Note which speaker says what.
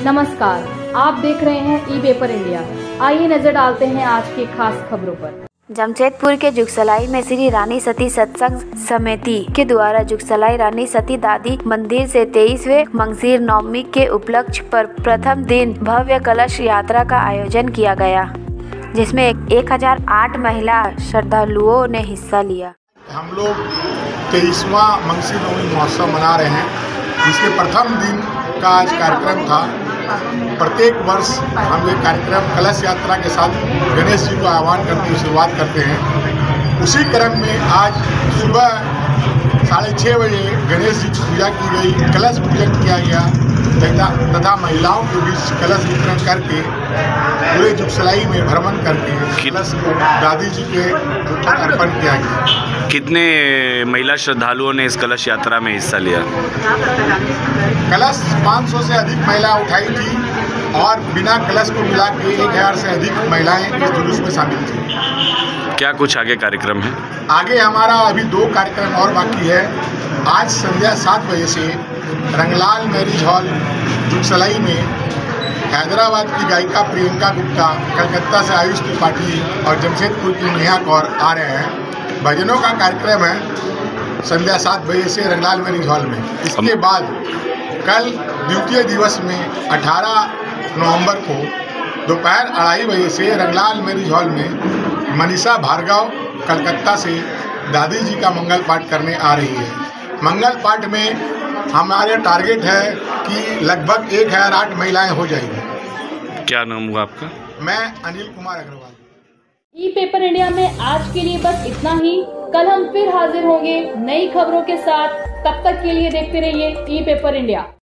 Speaker 1: नमस्कार, आप देख रहे हैं ई पेपर इंडिया। आइए नजर डालते हैं आज की खास खबरों पर।
Speaker 2: जमशेदपुर के जुगसलाई में श्री रानी सती सत्संग समिति के द्वारा जुगसलाई रानी सती दादी मंदिर से 23वें मंगशीर नवमी के उपलक्ष्य पर प्रथम दिन भव्य कलश यात्रा का आयोजन किया गया, जिसमें 1008 महिला श्रद्धालुओं ने हिस्सा लिया।
Speaker 3: हम लोग 23वां मंगशीर नवमी महोत्सव मना रहे हैं, जिसके प्रथम दिन का आज कार्यक्रम था। प्रत्येक वर्ष हम एक कार्यक्रम कलश यात्रा के साथ गणेश जी को आह्वान करते हुए शुरुआत करते हैं। उसी क्रम में आज सुबह 6:30 बजे गणेश जी की पूजा की गई, कलश पूजन किया गया तथा महिलाओं के बीच कलश वितरण करके पूरे जुगसलाई में भ्रमण करके कलश को दादी जी के ऊपर अर्पण किया गया।
Speaker 4: कितने महिला श्रद्धालुओं ने इस कलश यात्रा में हिस्सा लिया?
Speaker 3: कलश 500 से अधिक महिला उठाई थी और बिना कलश को मिला के 1000 से अधिक महिलाएं इस जुलूस में शामिल थी।
Speaker 4: क्या कुछ आगे कार्यक्रम है?
Speaker 3: आगे हमारा अभी 2 कार्यक्रम और बाकी है। आज संध्या 7 बजे से रंगलाल मैरिज हॉल जुगसलाई में हैदराबाद की गायिका प्रियंका गुप्ता, कलकत्ता से आयुष त्रिपाठी और जमशेदपुर की नेहा कौर आ रहे हैं। भजनों का कार्यक्रम है संध्या 7 बजे से रंगलाल मैरिज हॉल में। इसके बाद कल द्वितीय दिवस में 18 नवंबर को दोपहर 2:30 बजे से रंगलाल मैरिज हॉल में मनीषा भार्गव कलकत्ता से दादी जी का मंगल पाठ करने आ रही है। मंगल पाठ में हमारे टारगेट है कि लगभग 1008 महिलाएं हो जाएंगी।
Speaker 4: क्या नाम हुआ आपका?
Speaker 3: मैं Anil Kumar Agarwal.
Speaker 1: E paper India में आज के लिए बस इतना ही। कल हम फिर हाजिर होंगे नई खबरों के साथ। तब तक के लिए देखते रहिए ई पेपर इंडिया।